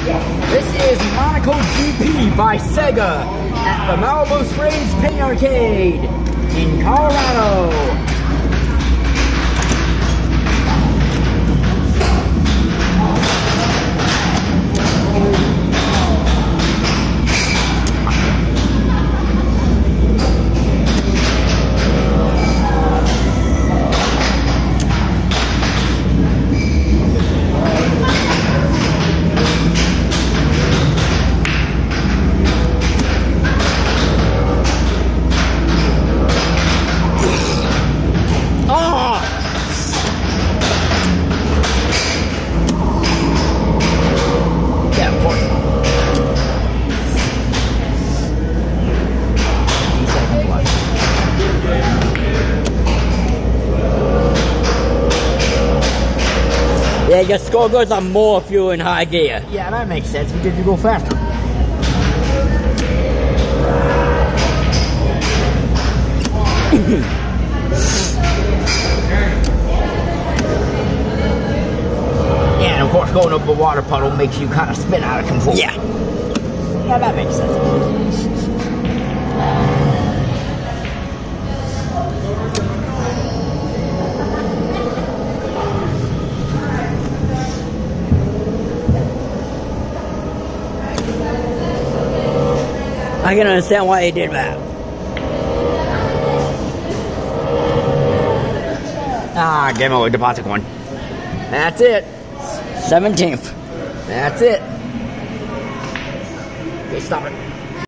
This is Monaco GP by SEGA at the Malibu Springs Paint Arcade in Colorado. Yeah, your score goes on more if you're in high gear. Yeah, that makes sense because you go faster. Yeah, and of course going up a water puddle makes you kind of spin out of control. Yeah. Yeah, that makes sense. I can understand why he did that. Ah, game over, deposit one. That's it. 17th. That's it. Okay, stop it.